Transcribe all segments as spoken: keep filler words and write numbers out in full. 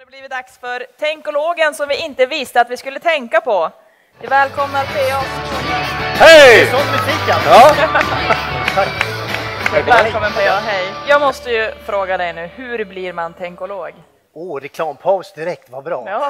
det blivit dags för Tänkologen som vi inte visste att vi skulle tänka på. Vi välkomnar P A. Hej! Sån musiken. Ja. Välkommen P A, hej. Jag måste ju fråga dig nu, hur blir man tänkolog? Åh, oh, reklampaus direkt, vad bra. Ja.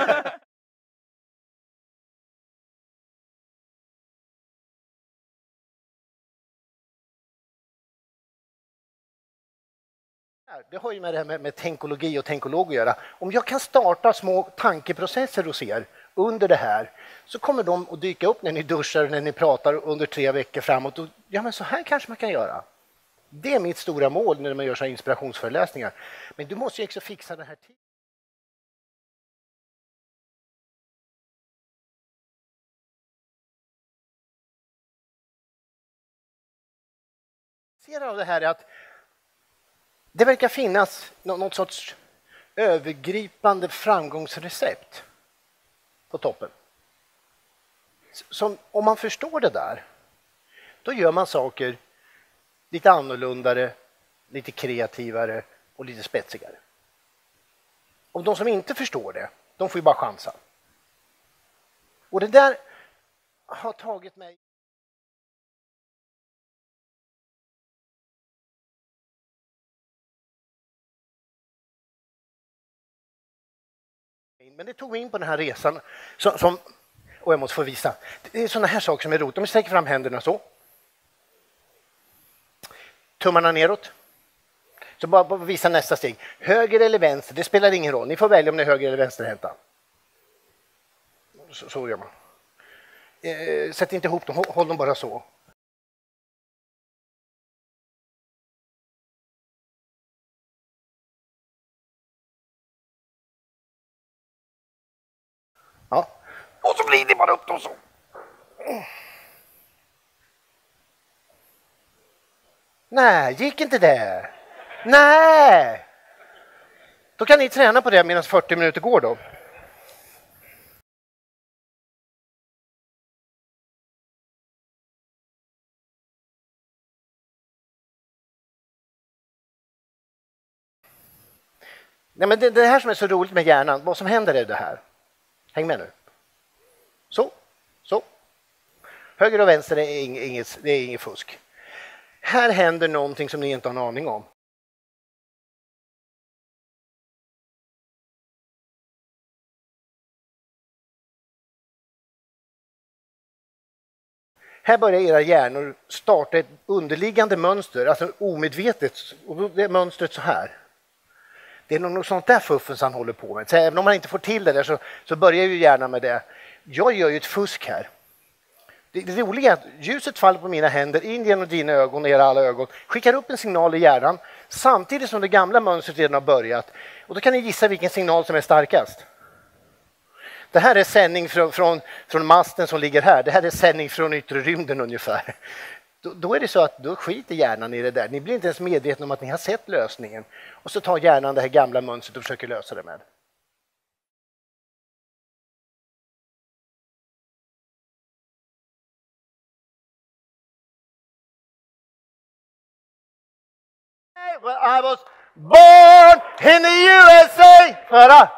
Det har ju med det här med, med tänkologi och tänkolog att göra. Om jag kan starta små tankeprocesser hos er under det här så kommer de att dyka upp när ni duschar, när ni pratar under tre veckor framåt. Och, ja, men så här kanske man kan göra. Det är mitt stora mål när man gör så här inspirationsföreläsningar. Men du måste ju också fixa den här tiden. Ser av det här är att det verkar finnas något sorts övergripande framgångsrecept på toppen. Som, om man förstår det där, då gör man saker lite annorlundare, lite kreativare och lite spetsigare. Och de som inte förstår det, de får ju bara chansa. Och det där har tagit mig... Men det tog mig in på den här resan som, som och jag måste få visa. Det är sådana här saker som är roligt. Om vi sträcker fram händerna så. Tummarna neråt. Så bara, bara visa nästa steg. Höger eller vänster, det spelar ingen roll. Ni får välja om ni är höger eller vänsterhänta. Så, så gör man. Eh, sätt inte ihop dem, håll dem bara så. Ja. Och så blir det bara upp dem så. Nej, gick inte det? Nej! Då kan ni träna på det medan fyrtio minuter går då. Nej, men det, det här som är så roligt med hjärnan, vad som händer är det här. Häng med nu. Så, så. Höger och vänster är inget, det är inget fusk. Här händer någonting som ni inte har en aning om. Här börjar era hjärnor starta ett underliggande mönster, alltså omedvetet, och det är mönstret så här. Det är något sånt där fuffens han håller på med. Så även om man inte får till det där så, så börjar ju gärna med det. Jag gör ju ett fusk här. Det, det roliga är att ljuset faller på mina händer in genom dina ögon och era alla ögon. Skickar upp en signal i hjärnan samtidigt som det gamla mönstret redan har börjat. Och då kan ni gissa vilken signal som är starkast. Det här är sändning från, från, från masten som ligger här. Det här är sändning från yttre rymden ungefär. Då, då är det så att då skiter hjärnan i det där. Ni blir inte ens medvetna om att ni har sett lösningen. Och så tar hjärnan det här gamla mönstret och försöker lösa det med. Well, I was born in the U S A! Höra!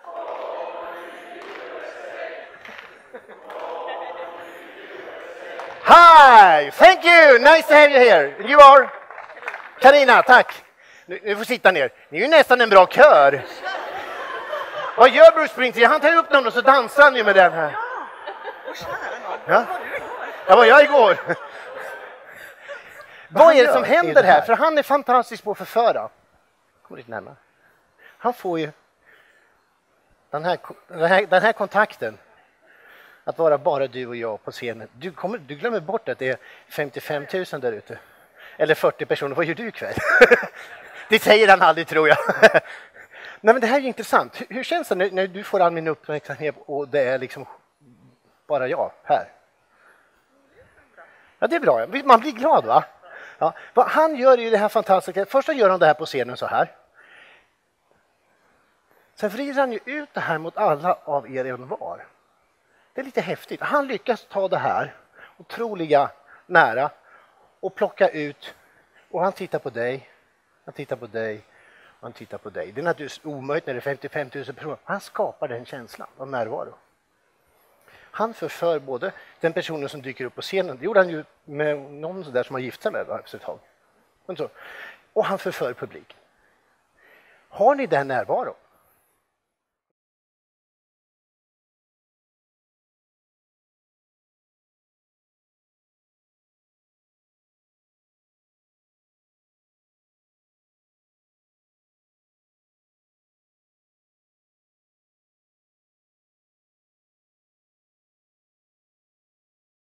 Hi! Thank you! Nice to have you here. You are? Carina, tack. Nu, nu får sitta ner. Ni är ju nästan en bra kör. Vad gör Bruce Springsteen? Han tar upp någon och så dansar han ju med den här. Ja, ja vad jag igår. Vad är det som händer här? För han är fantastisk på att förföra. Kom lite närmare. Han får ju den här, den här, den här kontakten. Att vara bara du och jag på scenen. Du, kommer, du glömmer bort att det är femtiofem tusen där ute. Eller fyrtio personer. Vad gör du ikväll? Det säger han aldrig, tror jag. Nej, men det här är ju intressant. Hur, hur känns det när, när du får all min uppmärksamhet och det är liksom bara jag här? Ja, det är bra. Man blir glad, va? Ja. Vad han gör är ju det här fantastiska. Först gör han det här på scenen så här. Sen vrider han ju ut det här mot alla av er en var. Det är lite häftigt. Han lyckas ta det här otroliga nära och plocka ut. Och han tittar på dig. Han tittar på dig. Han tittar på dig. Det är naturligtvis omöjligt när det är femtiofem tusen personer. Han skapar den känslan av närvaro. Han förför både den personen som dyker upp på scenen. Det gjorde han ju med någon där som har gift sig med efter ett tag. Och han förför publiken. Har ni den närvaro?